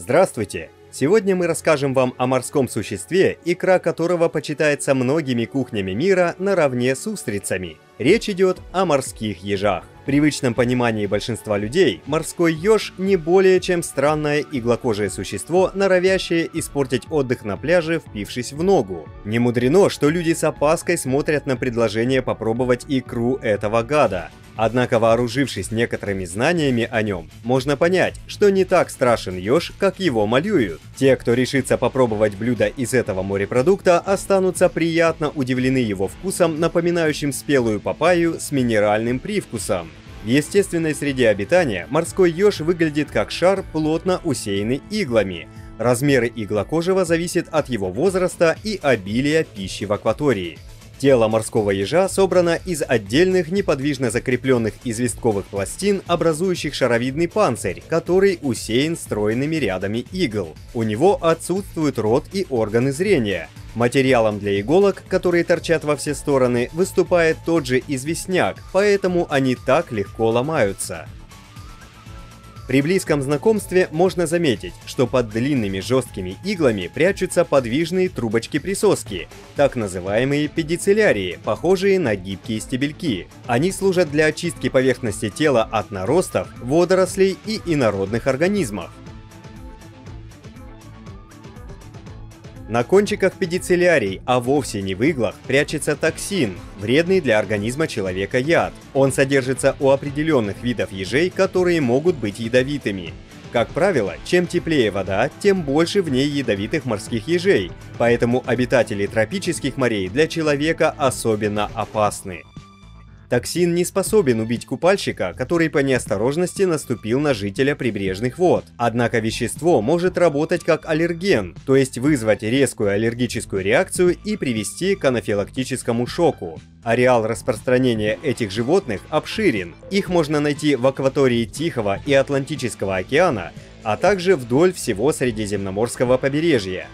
Здравствуйте! Сегодня мы расскажем вам о морском существе, икра которого почитается многими кухнями мира наравне с устрицами. Речь идет о морских ежах. В привычном понимании большинства людей морской еж не более чем странное иглокожее существо, норовящее испортить отдых на пляже, впившись в ногу. Не мудрено, что люди с опаской смотрят на предложение попробовать икру этого гада. Однако, вооружившись некоторыми знаниями о нем, можно понять, что не так страшен еж, как его малюют. Те, кто решится попробовать блюдо из этого морепродукта, останутся приятно удивлены его вкусом, напоминающим спелую папайю с минеральным привкусом. В естественной среде обитания морской еж выглядит как шар, плотно усеянный иглами. Размеры иглокожего зависят от его возраста и обилия пищи в акватории. Тело морского ежа собрано из отдельных неподвижно закрепленных известковых пластин, образующих шаровидный панцирь, который усеян стройными рядами игл. У него отсутствует рот и органы зрения. Материалом для иголок, которые торчат во все стороны, выступает тот же известняк, поэтому они так легко ломаются. При близком знакомстве можно заметить, что под длинными жесткими иглами прячутся подвижные трубочки-присоски, так называемые педицеллярии, похожие на гибкие стебельки. Они служат для очистки поверхности тела от наростов, водорослей и инородных организмов. На кончиках педицеллярий, а вовсе не в иглах, прячется токсин, вредный для организма человека яд. Он содержится у определенных видов ежей, которые могут быть ядовитыми. Как правило, чем теплее вода, тем больше в ней ядовитых морских ежей, поэтому обитатели тропических морей для человека особенно опасны. Токсин не способен убить купальщика, который по неосторожности наступил на жителя прибрежных вод. Однако вещество может работать как аллерген, то есть вызвать резкую аллергическую реакцию и привести к анафилактическому шоку. Ареал распространения этих животных обширен. Их можно найти в акватории Тихого и Атлантического океана, а также вдоль всего Средиземноморского побережья.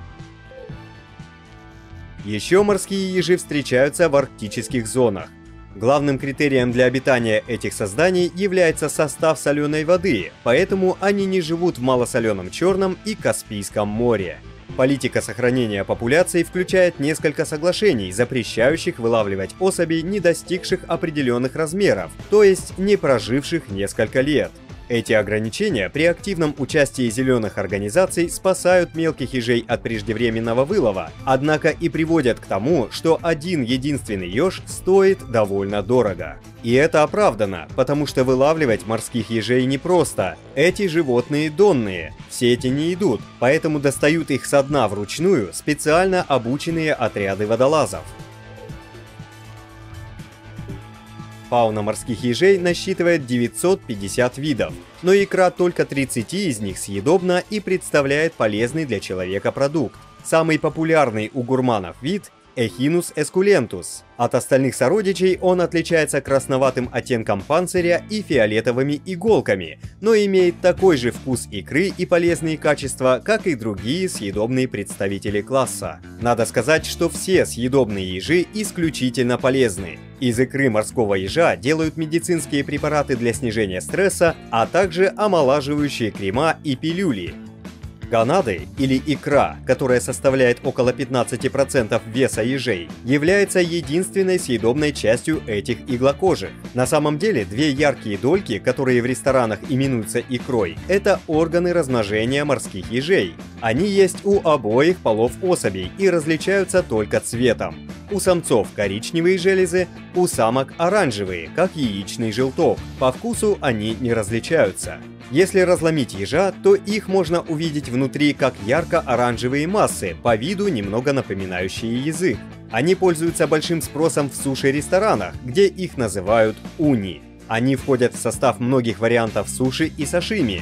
Еще морские ежи встречаются в арктических зонах. Главным критерием для обитания этих созданий является состав соленой воды, поэтому они не живут в малосоленом Черном и Каспийском море. Политика сохранения популяций включает несколько соглашений, запрещающих вылавливать особей, не достигших определенных размеров, то есть не проживших несколько лет. Эти ограничения при активном участии зеленых организаций спасают мелких ежей от преждевременного вылова, однако и приводят к тому, что один единственный еж стоит довольно дорого. И это оправдано, потому что вылавливать морских ежей непросто. Эти животные донные, в сети не идут, поэтому достают их со дна вручную специально обученные отряды водолазов. Фауна морских ежей насчитывает 950 видов, но икра только 30 из них съедобна и представляет полезный для человека продукт. Самый популярный у гурманов вид – Echinus esculentus. От остальных сородичей он отличается красноватым оттенком панциря и фиолетовыми иголками, но имеет такой же вкус икры и полезные качества, как и другие съедобные представители класса. Надо сказать, что все съедобные ежи исключительно полезны. Из икры морского ежа делают медицинские препараты для снижения стресса, а также омолаживающие крема и пилюли. Гонады, или икра, которая составляет около 15% веса ежей, является единственной съедобной частью этих иглокожих. На самом деле, две яркие дольки, которые в ресторанах именуются икрой, это органы размножения морских ежей. Они есть у обоих полов особей и различаются только цветом. У самцов коричневые железы, у самок оранжевые, как яичный желток. По вкусу они не различаются. Если разломить ежа, то их можно увидеть внутри как ярко-оранжевые массы, по виду немного напоминающие язык. Они пользуются большим спросом в суши-ресторанах, где их называют уни. Они входят в состав многих вариантов суши и сашими.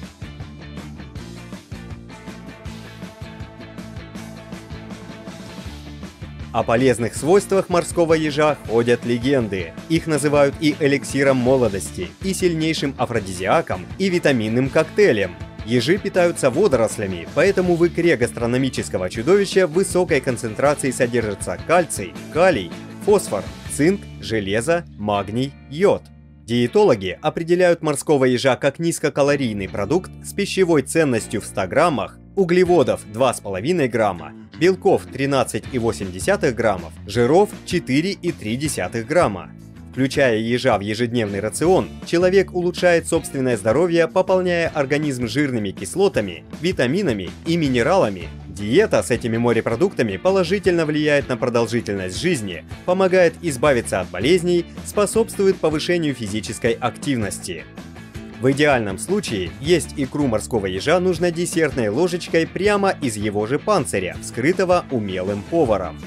О полезных свойствах морского ежа ходят легенды. Их называют и эликсиром молодости, и сильнейшим афродизиаком, и витаминным коктейлем. Ежи питаются водорослями, поэтому в икре гастрономического чудовища в высокой концентрации содержатся кальций, калий, фосфор, цинк, железо, магний, йод. Диетологи определяют морского ежа как низкокалорийный продукт с пищевой ценностью в 100 граммах, углеводов 2,5 грамма, белков 13,8 граммов, жиров 4,3 грамма. Включая ежа в ежедневный рацион, человек улучшает собственное здоровье, пополняя организм жирными кислотами, витаминами и минералами. Диета с этими морепродуктами положительно влияет на продолжительность жизни, помогает избавиться от болезней, способствует повышению физической активности. В идеальном случае есть икру морского ежа нужно десертной ложечкой прямо из его же панциря, вскрытого умелым поваром.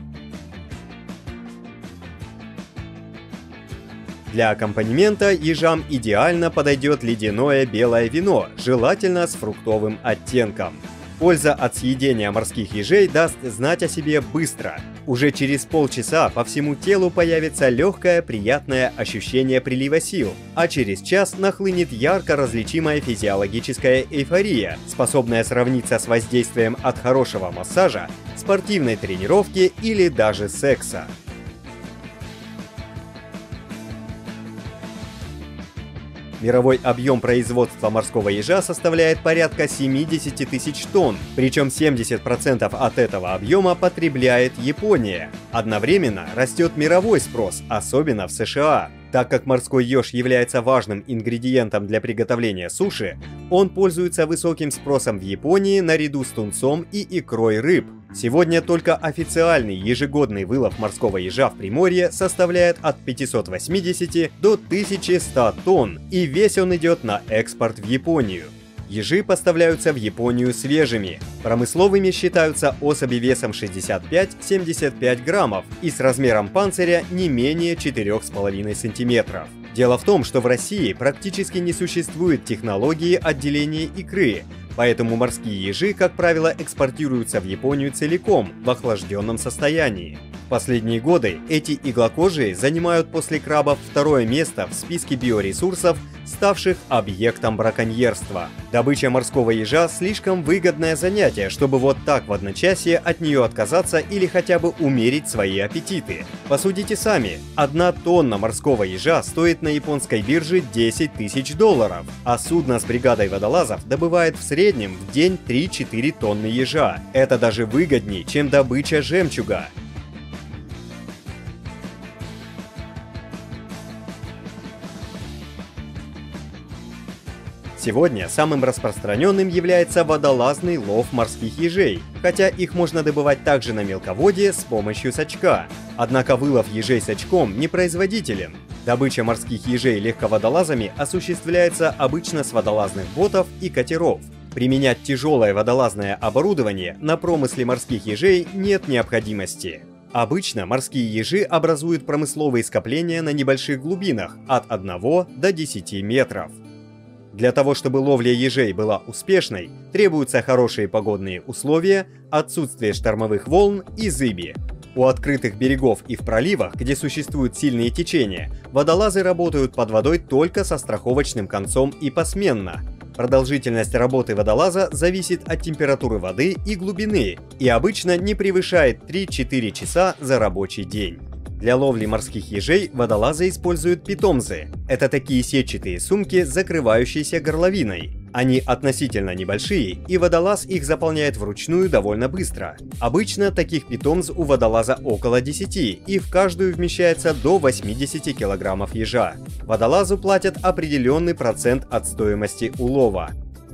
Для аккомпанемента ежам идеально подойдет ледяное белое вино, желательно с фруктовым оттенком. Польза от съедения морских ежей даст знать о себе быстро. Уже через полчаса по всему телу появится легкое, приятное ощущение прилива сил, а через час нахлынет ярко различимая физиологическая эйфория, способная сравниться с воздействием от хорошего массажа, спортивной тренировки или даже секса. Мировой объем производства морского ежа составляет порядка 70 тысяч тонн, причем 70% от этого объема потребляет Япония. Одновременно растет мировой спрос, особенно в США. Так как морской еж является важным ингредиентом для приготовления суши, он пользуется высоким спросом в Японии наряду с тунцом и икрой рыб. Сегодня только официальный ежегодный вылов морского ежа в Приморье составляет от 580 до 1100 тонн, и весь он идет на экспорт в Японию. Ежи поставляются в Японию свежими. Промысловыми считаются особи весом 65-75 граммов и с размером панциря не менее 4,5 сантиметров. Дело в том, что в России практически не существует технологии отделения икры, поэтому морские ежи, как правило, экспортируются в Японию целиком, в охлажденном состоянии. В последние годы эти иглокожие занимают после крабов второе место в списке биоресурсов, ставших объектом браконьерства. Добыча морского ежа слишком выгодное занятие, чтобы вот так в одночасье от нее отказаться или хотя бы умерить свои аппетиты. Посудите сами, 1 тонна морского ежа стоит на японской бирже 10 тысяч долларов, а судно с бригадой водолазов добывает в среднем в день 3-4 тонны ежа. Это даже выгоднее, чем добыча жемчуга. Сегодня самым распространенным является водолазный лов морских ежей, хотя их можно добывать также на мелководье с помощью сачка. Однако вылов ежей сачком не производителен. Добыча морских ежей легководолазами осуществляется обычно с водолазных ботов и катеров. Применять тяжелое водолазное оборудование на промысле морских ежей нет необходимости. Обычно морские ежи образуют промысловые скопления на небольших глубинах от 1 до 10 метров. Для того, чтобы ловля ежей была успешной, требуются хорошие погодные условия, отсутствие штормовых волн и зыби. У открытых берегов и в проливах, где существуют сильные течения, водолазы работают под водой только со страховочным концом и посменно. Продолжительность работы водолаза зависит от температуры воды и глубины и обычно не превышает 3-4 часа за рабочий день. Для ловли морских ежей водолазы используют питомзы. Это такие сетчатые сумки, закрывающиеся горловиной. Они относительно небольшие, и водолаз их заполняет вручную довольно быстро. Обычно таких питомз у водолаза около 10, и в каждую вмещается до 80 килограммов ежа. Водолазу платят определенный процент от стоимости улова.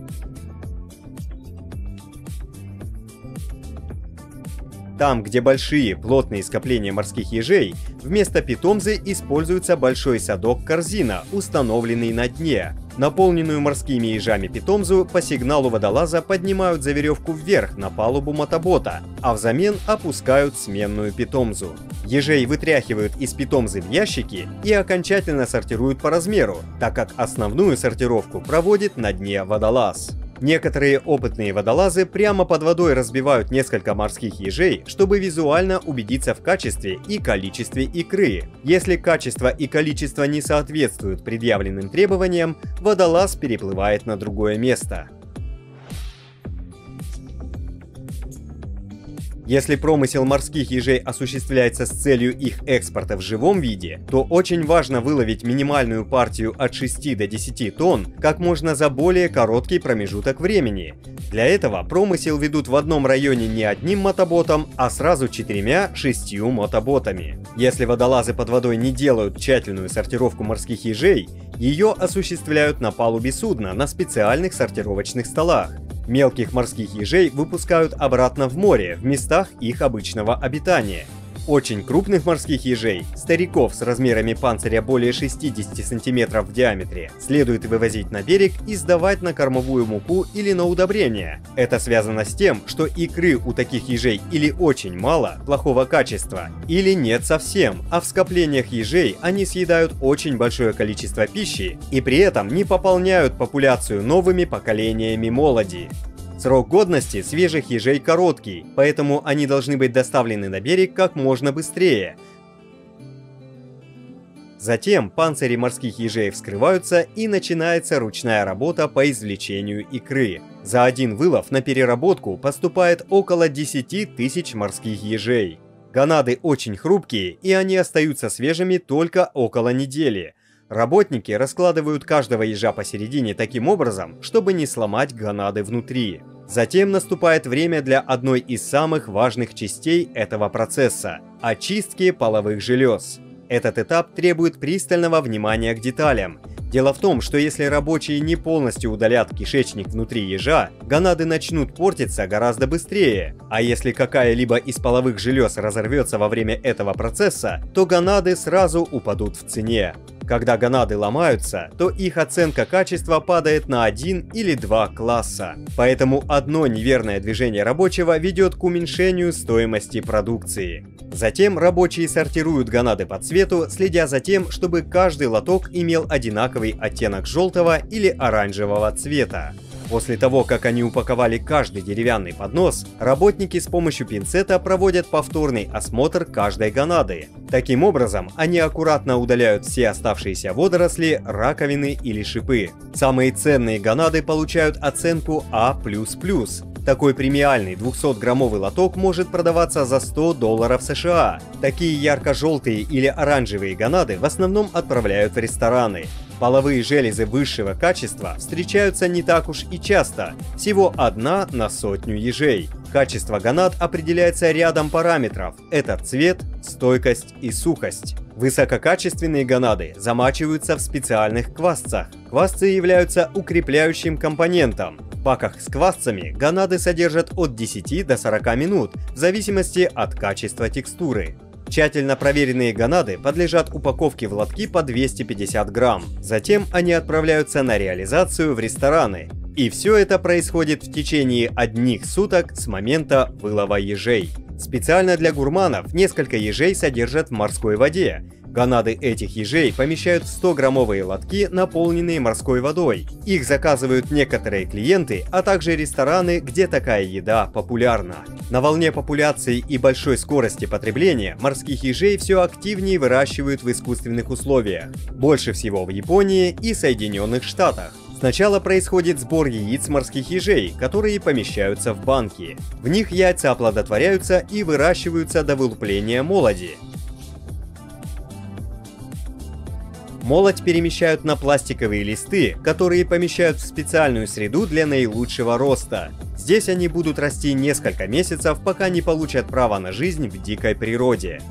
Там, где большие плотные скопления морских ежей, вместо питомзы используется большой садок-корзина, установленный на дне. Наполненную морскими ежами питомзу по сигналу водолаза поднимают за веревку вверх на палубу мотобота, а взамен опускают сменную питомзу. Ежей вытряхивают из питомзы в ящики и окончательно сортируют по размеру, так как основную сортировку проводит на дне водолаз. Некоторые опытные водолазы прямо под водой разбивают несколько морских ежей, чтобы визуально убедиться в качестве и количестве икры. Если качество и количество не соответствуют предъявленным требованиям, водолаз переплывает на другое место. Если промысел морских ежей осуществляется с целью их экспорта в живом виде, то очень важно выловить минимальную партию от 6 до 10 тонн как можно за более короткий промежуток времени. Для этого промысел ведут в одном районе не одним мотоботом, а сразу 4-6 мотоботами. Если водолазы под водой не делают тщательную сортировку морских ежей, ее осуществляют на палубе судна на специальных сортировочных столах. Мелких морских ежей выпускают обратно в море, в местах их обычного обитания. Очень крупных морских ежей, стариков с размерами панциря более 60 см в диаметре, следует вывозить на берег и сдавать на кормовую муку или на удобрения. Это связано с тем, что икры у таких ежей или очень мало, плохого качества, или нет совсем, а в скоплениях ежей они съедают очень большое количество пищи и при этом не пополняют популяцию новыми поколениями молоди. Срок годности свежих ежей короткий, поэтому они должны быть доставлены на берег как можно быстрее. Затем панцири морских ежей вскрываются и начинается ручная работа по извлечению икры. За один вылов на переработку поступает около 10 тысяч морских ежей. Гонады очень хрупкие, и они остаются свежими только около недели. Работники раскладывают каждого ежа посередине таким образом, чтобы не сломать гонады внутри. Затем наступает время для одной из самых важных частей этого процесса – очистки половых желез. Этот этап требует пристального внимания к деталям. Дело в том, что если рабочие не полностью удалят кишечник внутри ежа, гонады начнут портиться гораздо быстрее. А если какая-либо из половых желез разорвется во время этого процесса, то гонады сразу упадут в цене. Когда гонады ломаются, то их оценка качества падает на 1 или 2 класса. Поэтому одно неверное движение рабочего ведет к уменьшению стоимости продукции. Затем рабочие сортируют гонады по цвету, следя за тем, чтобы каждый лоток имел одинаковый оттенок желтого или оранжевого цвета. После того, как они упаковали каждый деревянный поднос, работники с помощью пинцета проводят повторный осмотр каждой гонады. Таким образом, они аккуратно удаляют все оставшиеся водоросли, раковины или шипы. Самые ценные гонады получают оценку А++. Такой премиальный 200-граммовый лоток может продаваться за $100 США. Такие ярко-желтые или оранжевые гонады в основном отправляют в рестораны. Половые железы высшего качества встречаются не так уж и часто, всего 1 на 100 ежей. Качество гонад определяется рядом параметров – это цвет, стойкость и сухость. Высококачественные гонады замачиваются в специальных квасцах. Квасцы являются укрепляющим компонентом. В паках с квасцами гонады содержат от 10 до 40 минут, в зависимости от качества текстуры. Тщательно проверенные гонады подлежат упаковке в лотки по 250 грамм. Затем они отправляются на реализацию в рестораны. И все это происходит в течение одних суток с момента вылова ежей. Специально для гурманов несколько ежей содержат в морской воде. Гонады этих ежей помещают в 100-граммовые лотки, наполненные морской водой. Их заказывают некоторые клиенты, а также рестораны, где такая еда популярна. На волне популяции и большой скорости потребления морских ежей все активнее выращивают в искусственных условиях. Больше всего в Японии и Соединенных Штатах. Сначала происходит сбор яиц морских ежей, которые помещаются в банки. В них яйца оплодотворяются и выращиваются до вылупления молоди. Молодь перемещают на пластиковые листы, которые помещают в специальную среду для наилучшего роста. Здесь они будут расти несколько месяцев, пока не получат право на жизнь в дикой природе.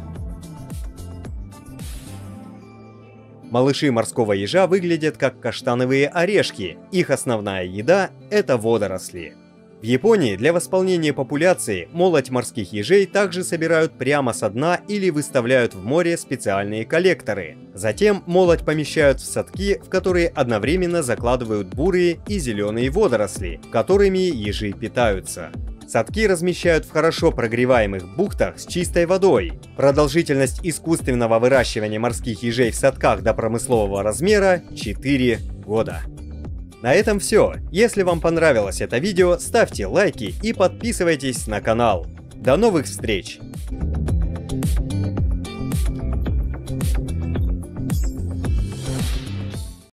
Малыши морского ежа выглядят как каштановые орешки. Их основная еда – это водоросли. В Японии для восполнения популяции молоть морских ежей также собирают прямо со дна или выставляют в море специальные коллекторы. Затем молоть помещают в садки, в которые одновременно закладывают бурые и зеленые водоросли, которыми ежи питаются. Садки размещают в хорошо прогреваемых бухтах с чистой водой. Продолжительность искусственного выращивания морских ежей в садках до промыслового размера – 4 года. На этом все. Если вам понравилось это видео, ставьте лайки и подписывайтесь на канал. До новых встреч!